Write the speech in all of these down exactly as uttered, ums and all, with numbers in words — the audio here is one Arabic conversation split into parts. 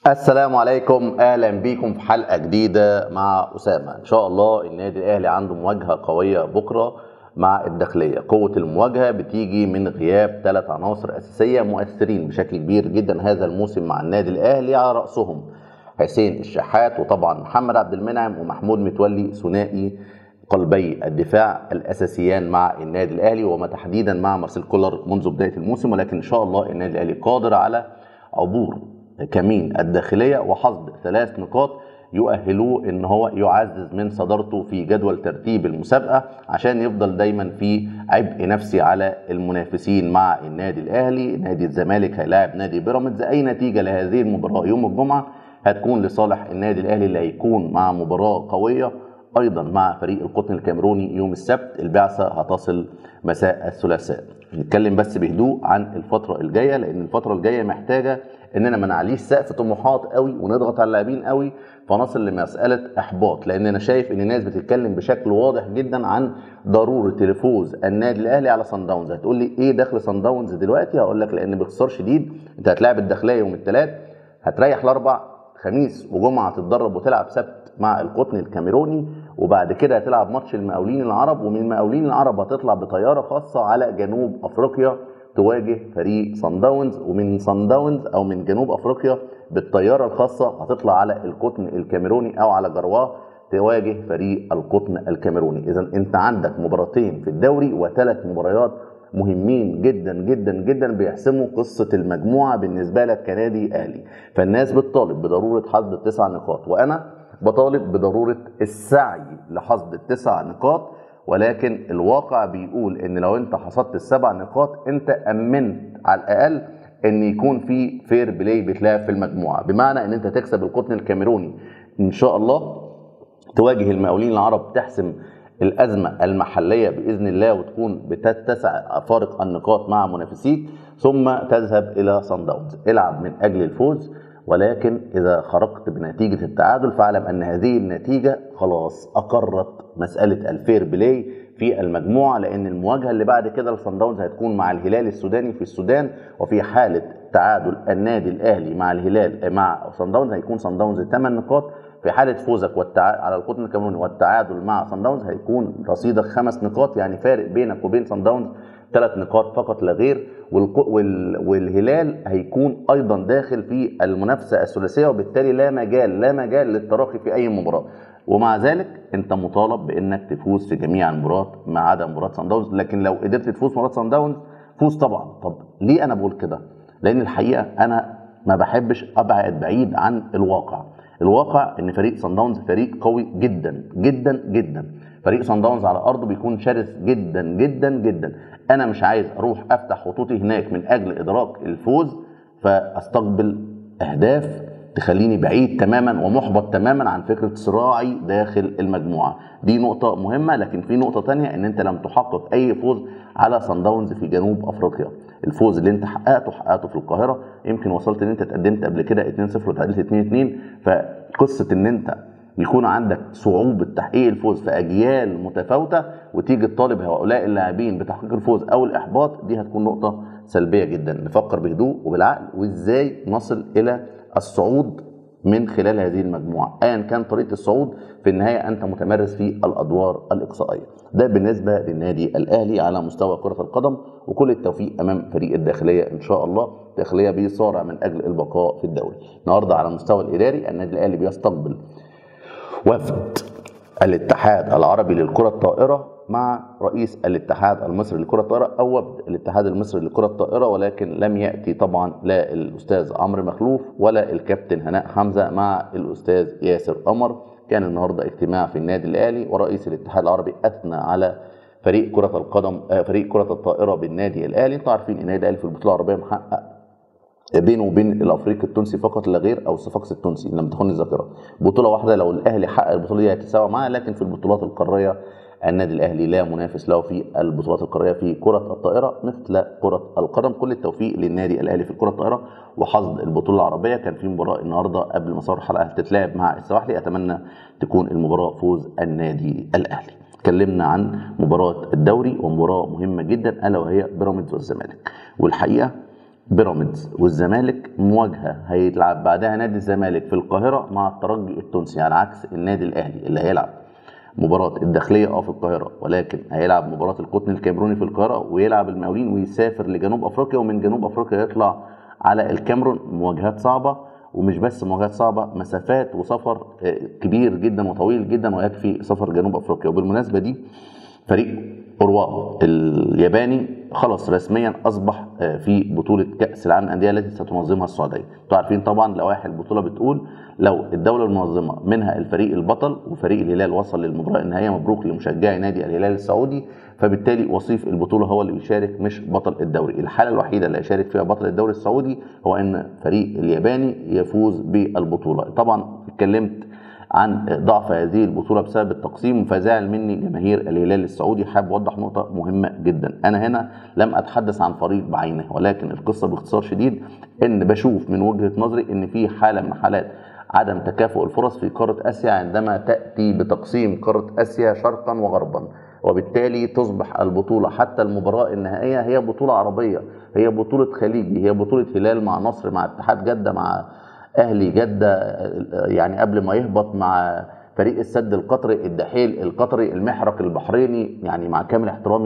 السلام عليكم، اهلا بيكم في حلقه جديده مع اسامه. ان شاء الله النادي الاهلي عنده مواجهه قويه بكره مع الداخليه. قوه المواجهه بتيجي من غياب ثلاث عناصر اساسيه مؤثرين بشكل كبير جدا هذا الموسم مع النادي الاهلي، على راسهم حسين الشحات وطبعا محمد عبد المنعم ومحمود متولي، ثنائي قلبي الدفاع الاساسيان مع النادي الاهلي، وما تحديدا مع مارسيل كولر منذ بدايه الموسم. ولكن ان شاء الله النادي الاهلي قادر على عبور كمين الداخليه وحصد ثلاث نقاط يؤهلوه ان هو يعزز من صدارته في جدول ترتيب المسابقه، عشان يفضل دايما في عبء نفسي على المنافسين مع النادي الاهلي. نادي الزمالك هيلاعب نادي بيراميدز، اي نتيجه لهذه المباراه يوم الجمعه هتكون لصالح النادي الاهلي، اللي هيكون مع مباراه قويه ايضا مع فريق القطن الكاميروني يوم السبت. البعثه هتصل مساء الثلاثاء. نتكلم بس بهدوء عن الفتره الجايه، لان الفتره الجايه محتاجه اننا ما نعليش سقف طموحات قوي ونضغط على اللاعبين قوي فنصل لمساله احباط، لان انا شايف ان الناس بتتكلم بشكل واضح جدا عن ضروره الفوز النادي الاهلي على صن داونز. هتقول لي ايه دخل صن داونز دلوقتي؟ هقول لك لان باختصار شديد انت هتلاعب الداخليه يوم الثلاث، هتريح الاربع، خميس وجمعه تتدرب وتلعب سبت مع القطن الكاميروني، وبعد كده هتلعب ماتش المقاولين العرب، ومن المقاولين العرب هتطلع بطياره خاصه على جنوب افريقيا تواجه فريق صن داونز، ومن صن داونز او من جنوب افريقيا بالطياره الخاصه هتطلع على القطن الكاميروني او على جرواه تواجه فريق القطن الكاميروني. اذا انت عندك مباراتين في الدوري وثلاث مباريات مهمين جدا جدا جدا بيحسموا قصه المجموعه بالنسبه لك كنادي اهلي. فالناس بتطالب بضروره حصد التسع نقاط، وانا بطالب بضروره السعي لحصد التسع نقاط، ولكن الواقع بيقول ان لو انت حصدت السبع نقاط انت امنت على الاقل ان يكون في فير بلاي بيتلعب في المجموعه، بمعنى ان انت تكسب القطن الكاميروني ان شاء الله، تواجه المقاولين العرب تحسم الازمه المحليه باذن الله وتكون بتتسع فارق النقاط مع منافسيك، ثم تذهب الى صن داونز. العب من اجل الفوز، ولكن اذا خرجت بنتيجه التعادل فاعلم ان هذه النتيجه خلاص اقرت مساله الفير بلاي في المجموعه، لان المواجهه اللي بعد كده لصن داونز هتكون مع الهلال السوداني في السودان، وفي حاله تعادل النادي الاهلي مع الهلال مع صن داونز هيكون صن داونز ثمان نقاط، في حاله فوزك والتع... على القطن الكاميروني والتعادل مع صن داونز هيكون رصيدك خمس نقاط، يعني فارق بينك وبين صن داونز ثلاث نقاط فقط لا غير. والق... وال... والهلال هيكون ايضا داخل في المنافسه الثلاثيه، وبالتالي لا مجال لا مجال للتراخي في اي مباراه، ومع ذلك انت مطالب بانك تفوز في جميع المباريات ما عدا مباراه صن داونز. لكن لو قدرت تفوز في مباراه صن داونز فوز طبعا. طب ليه انا بقول كده؟ لان الحقيقه انا ما بحبش ابعد بعيد عن الواقع. الواقع ان فريق صن داونز فريق قوي جدا جدا جدا. فريق صن داونز على ارضه بيكون شرس جدا جدا جدا. انا مش عايز اروح افتح خطوطي هناك من اجل ادراك الفوز فاستقبل اهداف تخليني بعيد تماما ومحبط تماما عن فكره صراعي داخل المجموعه. دي نقطه مهمه. لكن في نقطه تانية، ان انت لم تحقق اي فوز على صن داونز في جنوب افريقيا. الفوز اللي انت حققته حققته في القاهره، يمكن وصلت ان انت اتقدمت قبل كده اتنين صفر وتعادلت اتنين اتنين. فقصه ان انت يكون عندك صعوبه تحقيق الفوز في اجيال متفاوته وتيجي تطالب هؤلاء اللاعبين بتحقيق الفوز او الاحباط، دي هتكون نقطه سلبيه جدا. نفكر بهدوء وبالعقل وازاي نصل الى الصعود من خلال هذه المجموعه، ايا كان طريقه الصعود، في النهايه انت متمرس في الادوار الاقصائيه. ده بالنسبه للنادي الاهلي على مستوى كره القدم، وكل التوفيق امام فريق الداخليه ان شاء الله. الداخليه بيصارع من اجل البقاء في الدوري. النهارده على المستوى الاداري النادي الاهلي بيستقبل وفد الاتحاد العربي للكره الطائره مع رئيس الاتحاد المصري للكره الطائره، او وفد الاتحاد المصري للكره الطائره، ولكن لم ياتي طبعا لا الاستاذ عمرو مخلوف ولا الكابتن هناء حمزه مع الاستاذ ياسر قمر. كان النهارده اجتماع في النادي الاهلي، ورئيس الاتحاد العربي اثنى على فريق كره القدم فريق كره الطائره بالنادي الاهلي. انتوا عارفين ان النادي الاهلي في البطوله العربيه محقق بينه وبين الافريقي التونسي فقط لا غير، او الصفاقسي التونسي لم تخن الذاكره، بطوله واحده. لو الاهلي حقق البطوله دي هيتساوى معاه، لكن في البطولات القاريه النادي الاهلي لا منافس له في البطولات القاريه في كره الطائره مثل كره القدم. كل التوفيق للنادي الاهلي في الكره الطائره وحصد البطوله العربيه. كان في مباراه النهارده قبل ما صار الحلقه هتتلعب مع السواحلي، اتمنى تكون المباراه فوز النادي الاهلي. اتكلمنا عن مباراه الدوري ومباراه مهمه جدا الا وهي بيراميدز والزمالك، والحقيقه بيراميدز والزمالك مواجهه هيلعب بعدها نادي الزمالك في القاهره مع الترجي التونسي، على عكس النادي الاهلي اللي هيلعب مباراه الداخليه اه في القاهره، ولكن هيلعب مباراه القطن الكاميروني في القاهره، ويلعب المقاولين ويسافر لجنوب افريقيا، ومن جنوب افريقيا يطلع على الكاميرون. مواجهات صعبه، ومش بس مواجهات صعبه، مسافات وسفر كبير جدا وطويل جدا ويكفي سفر جنوب افريقيا. وبالمناسبه دي فريق أوروا الياباني خلاص رسميا اصبح في بطوله كاس العالم للانديه التي ستنظمها السعوديه. انتوا عارفين طبعا لوائح البطوله بتقول لو الدوله المنظمه منها الفريق البطل وفريق الهلال وصل للمباراه النهائيه، مبروك لمشجعي نادي الهلال السعودي، فبالتالي وصيف البطوله هو اللي بيشارك مش بطل الدوري. الحاله الوحيده اللي هيشارك فيها بطل الدوري السعودي هو ان فريق الياباني يفوز بالبطوله. طبعا اتكلمت عن ضعف هذه البطوله بسبب التقسيم، فزعل مني جماهير الهلال السعودي. حابب اوضح نقطه مهمه جدا، انا هنا لم اتحدث عن فريق بعينه، ولكن القصه باختصار شديد ان بشوف من وجهه نظري ان في حاله من حالات عدم تكافؤ الفرص في قاره اسيا عندما تاتي بتقسيم قاره اسيا شرقا وغربا، وبالتالي تصبح البطوله حتى المباراه النهائيه هي بطوله عربيه، هي بطوله خليجي، هي بطوله هلال مع نصر مع اتحاد جده مع اهلي جده، يعني قبل ما يهبط مع فريق السد القطري الدحيل القطري المحرق البحريني، يعني مع كامل احترامي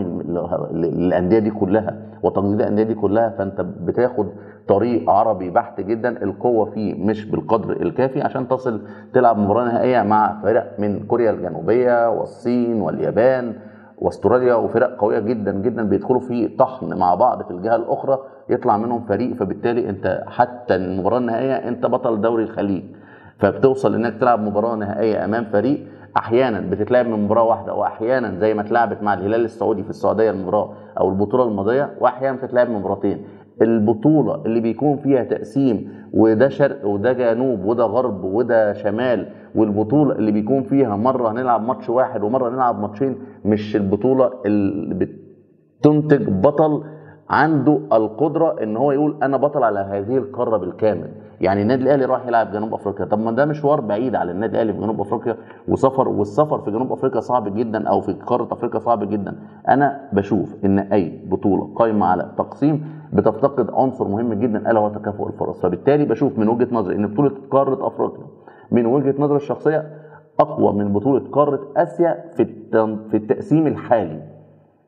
للانديه دي كلها وتقدير الانديه دي كلها. فانت بتاخد طريق عربي بحت جدا القوه فيه مش بالقدر الكافي عشان تصل تلعب مباراه نهائيه مع فرق من كوريا الجنوبيه والصين واليابان واستراليا، وفرق قويه جدا جدا بيدخلوا في طحن مع بعض في الجهه الاخرى يطلع منهم فريق. فبالتالي انت حتى المباراه النهائيه انت بطل دوري الخليج، فبتوصل انك تلعب مباراه نهائيه امام فريق احيانا بتتلعب من مباراه واحده، واحيانا زي ما اتلعبت مع الهلال السعودي في السعوديه المباراه او البطوله الماضيه، واحيانا بتتلعب من مباراتين. البطوله اللي بيكون فيها تقسيم وده شرق وده جنوب وده غرب وده شمال، والبطوله اللي بيكون فيها مره هنلعب ماتش واحد ومره نلعب ماتشين، مش البطوله اللي بتنتج بطل عنده القدره ان هو يقول انا بطل على هذه القاره بالكامل. يعني النادي الاهلي راح يلعب جنوب افريقيا، طب ما ده مشوار بعيد على النادي الاهلي في جنوب افريقيا وسفر، والسفر في جنوب افريقيا صعب جدا او في قاره افريقيا صعب جدا. انا بشوف ان اي بطوله قايمه على تقسيم بتفتقد عنصر مهم جدا الا هو تكافؤ الفرص. فبالتالي بشوف من وجهه نظري ان بطوله قاره افريقيا من وجهه نظري الشخصيه اقوى من بطوله قاره اسيا في في التقسيم الحالي.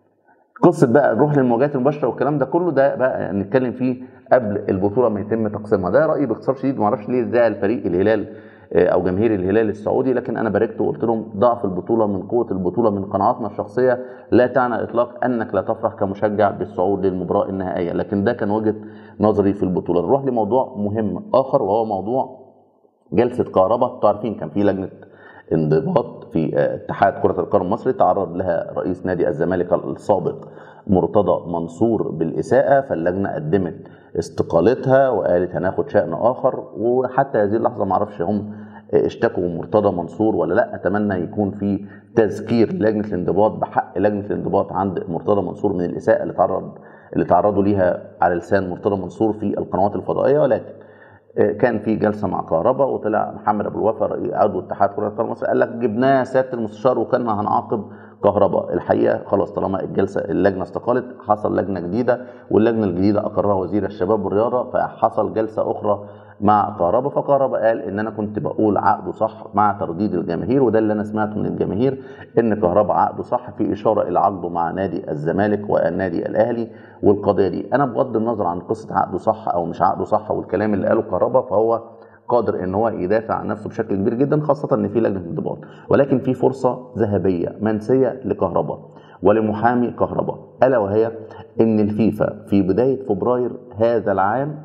قصه بقى نروح للمواجهات المباشره والكلام ده كله ده بقى نتكلم فيه قبل البطوله ما يتم تقسيمها. ده رايي باختصار شديد، ما اعرفش ليه ازاي الفريق الهلال او جماهير الهلال السعودي، لكن انا باركت وقلت لهم ضعف البطوله من قوه البطوله من قناعاتنا الشخصيه لا تعني اطلاق انك لا تفرح كمشجع بالصعود للمباراه النهائيه، لكن ده كان وجهه نظري في البطوله. نروح لموضوع مهم اخر وهو موضوع جلسه كهرباء. تعرفين كان في لجنه انضباط في اتحاد كرة القدم المصري تعرض لها رئيس نادي الزمالك السابق مرتضى منصور بالإساءة، فاللجنة قدمت استقالتها وقالت هناخد شأن آخر، وحتى هذه اللحظة معرفش هم اشتكوا مرتضى منصور ولا لا. أتمنى يكون في تذكير لجنة الانضباط بحق لجنة الانضباط عند مرتضى منصور من الإساءة اللي تعرض اللي تعرضوا ليها على لسان مرتضى منصور في القنوات الفضائية. ولكن كان في جلسه مع كهرباء وطلع محمد ابو الوفا عضو اتحاد كره القدم المصري قال لك جبناه سياده المستشار وكنا هنعاقب كهرباء. الحقيقه خلاص طالما الجلسه اللجنه استقالت حصل لجنه جديده، واللجنه الجديده اقرها وزير الشباب والرياضه، فحصل جلسه اخرى مع كهرباء. فكهرباء قال ان انا كنت بقول عقده صح مع ترديد الجماهير، وده اللي انا سمعته من الجماهير ان كهرباء عقده صح في اشاره الى عقده مع نادي الزمالك والنادي الاهلي. والقضيه دي انا بغض النظر عن قصه عقده صح او مش عقده صح والكلام اللي قاله كهرباء، فهو قادر ان هو يدافع عن نفسه بشكل كبير جدا، خاصه ان في لجنه انضباط. ولكن في فرصه ذهبيه منسيه لكهرباء ولمحامي كهرباء، الا وهي ان الفيفا في بدايه فبراير هذا العام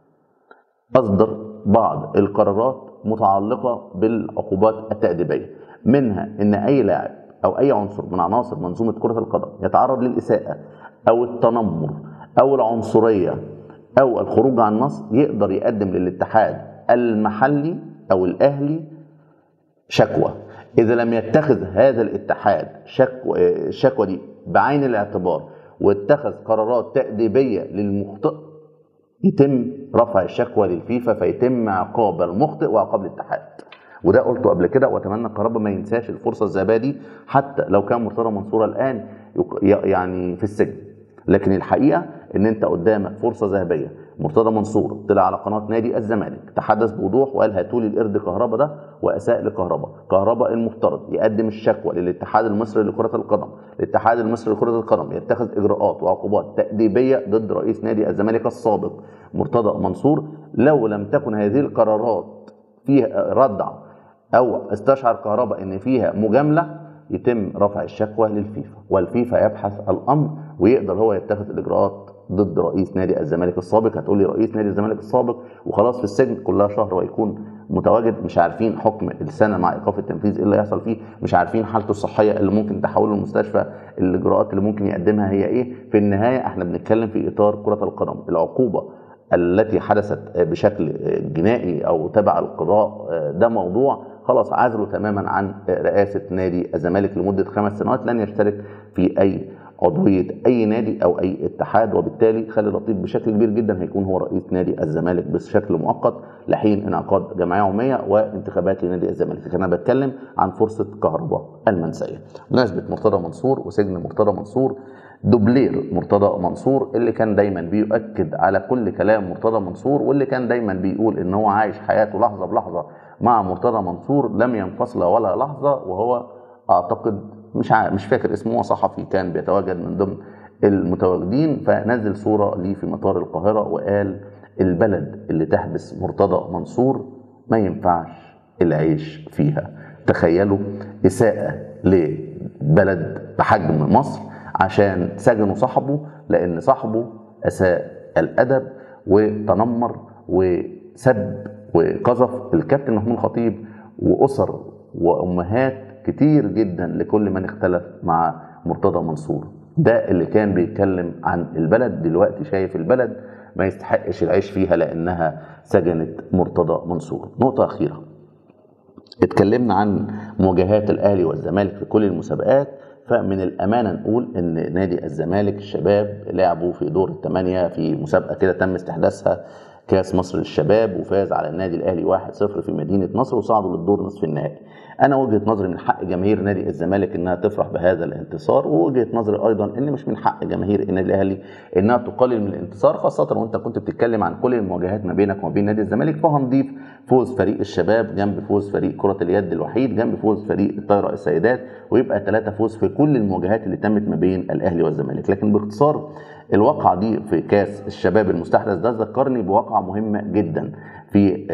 اصدر بعض القرارات متعلقه بالعقوبات التاديبيه، منها ان اي لاعب او اي عنصر من عناصر منظومه كره القدم يتعرض للاساءه او التنمر او العنصريه او الخروج عن النص يقدر يقدم للاتحاد المحلي او الاهلي شكوى. اذا لم يتخذ هذا الاتحاد شكوى الشكوى دي بعين الاعتبار واتخذ قرارات تأديبية للمخطئ يتم رفع الشكوى للفيفا، فيتم عقاب المخطئ وعقاب الاتحاد. وده قلته قبل كده، واتمنى كهرباء ما ينساش الفرصه الذهبيه دي حتى لو كان مرتضى منصور الان يعني في السجن. لكن الحقيقه ان انت قدامك فرصه ذهبيه مرتضى منصور طلع على قناه نادي الزمالك تحدث بوضوح وقال هاتوا لي القرد كهربا ده واساء لكهربا. كهربا المفترض يقدم الشكوى للاتحاد المصري لكره القدم، الاتحاد المصري لكره القدم يتخذ اجراءات وعقوبات تاديبيه ضد رئيس نادي الزمالك السابق مرتضى منصور لو لم تكن هذه القرارات فيها ردع او استشعر كهربا ان فيها مجامله يتم رفع الشكوى للفيفا، والفيفا يبحث الامر ويقدر هو يتخذ الاجراءات ضد رئيس نادي الزمالك السابق. هتقول لي رئيس نادي الزمالك السابق وخلاص في السجن كلها شهر ويكون متواجد، مش عارفين حكم السنه مع ايقاف التنفيذ ايه اللي هيحصل فيه، مش عارفين حالته الصحيه اللي ممكن تحوله المستشفى، الاجراءات اللي ممكن يقدمها هي ايه. في النهايه احنا بنتكلم في اطار كره القدم، العقوبه التي حدثت بشكل جنائي او تبع القضاء ده موضوع خلاص عزله تماما عن رئاسه نادي الزمالك لمده خمس سنوات، لن يشترك في اي عضويه اي نادي او اي اتحاد، وبالتالي خالد لطيف بشكل كبير جدا هيكون هو رئيس نادي الزمالك بشكل مؤقت لحين انعقاد جمعيه عموميه وانتخابات لنادي الزمالك. لكن انا بتكلم عن فرصه كهرباء المنسيه. بمناسبه مرتضى منصور وسجن مرتضى منصور، دوبلير مرتضى منصور اللي كان دايما بيؤكد على كل كلام مرتضى منصور واللي كان دايما بيقول ان هو عايش حياته لحظه بلحظه مع مرتضى منصور لم ينفصل ولا لحظه، وهو اعتقد مش عارف مش فاكر اسمه، صحفي كان بيتواجد من ضمن المتواجدين، فنزل صوره ليه في مطار القاهره وقال البلد اللي تحبس مرتضى منصور ما ينفعش العيش فيها. تخيلوا اساءه لبلد بحجم مصر عشان سجنوا صاحبه لان صاحبه اساء الادب وتنمر وسب وقذف الكابتن محمود الخطيب واسر وامهات كتير جدا لكل من اختلف مع مرتضى منصور. ده اللي كان بيتكلم عن البلد، دلوقتي شايف البلد ما يستحقش العيش فيها لانها سجنت مرتضى منصور. نقطة اخيرة، اتكلمنا عن مواجهات الاهلي والزمالك في كل المسابقات، فمن الامانه نقول ان نادي الزمالك الشباب لعبوا في دور الثمانيه في مسابقه كده تم استحداثها كاس مصر للشباب، وفاز على النادي الاهلي واحد صفر في مدينه نصر وصعدوا للدور نصف النهائي. انا وجهه نظري من حق جماهير نادي الزمالك انها تفرح بهذا الانتصار، ووجهه نظري ايضا ان مش من حق جماهير النادي الاهلي انها تقلل من الانتصار، خاصه وانت كنت بتتكلم عن كل المواجهات ما بينك وما بين نادي الزمالك. فهنضيف فوز فريق الشباب جنب فوز فريق كره اليد الوحيد جنب فوز فريق الطايره السيدات، ويبقى ثلاثه فوز في كل المواجهات اللي تمت ما بين الاهلي والزمالك. لكن باختصار الواقعه دي في كاس الشباب المستحدث ده ذكرني بواقعه مهمه جدا في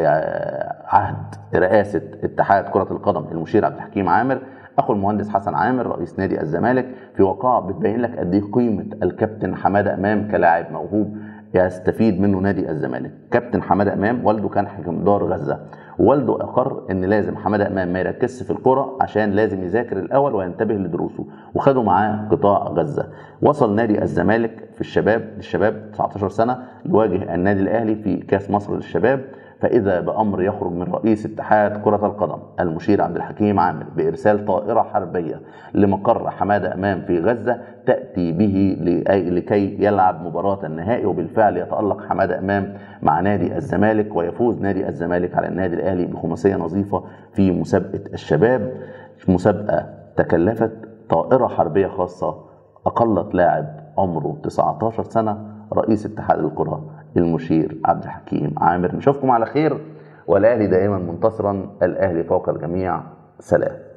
عهد رئاسه اتحاد كره القدم المشير عبد الحكيم عامر اخو المهندس حسن عامر رئيس نادي الزمالك، في واقعه بتبين لك قد ايه قيمه الكابتن حماده امام كلاعب موهوب يستفيد منه نادي الزمالك. كابتن حماده امام والده كان حكمدار غزه، ووالده اقر ان لازم حماده امام ما يركزش في الكره عشان لازم يذاكر الاول وينتبه لدروسه، وخدوا معاه قطاع غزه. وصل نادي الزمالك في الشباب للشباب تسعتاشر سنه يواجه النادي الاهلي في كاس مصر للشباب، فإذا بأمر يخرج من رئيس اتحاد كرة القدم المشير عبد الحكيم عامر بإرسال طائرة حربية لمقر حمادة أمام في غزة تأتي به لكي يلعب مباراة النهائي، وبالفعل يتألق حمادة أمام مع نادي الزمالك ويفوز نادي الزمالك على النادي الأهلي بخماسية نظيفة في مسابقة الشباب. مسابقة تكلفت طائرة حربية خاصة أقلت لاعب عمره تسعتاشر سنة رئيس اتحاد الكرة المشير عبد الحكيم عامر. نشوفكم على خير، والاهلي دائما منتصرا، الاهلي فوق الجميع. سلام.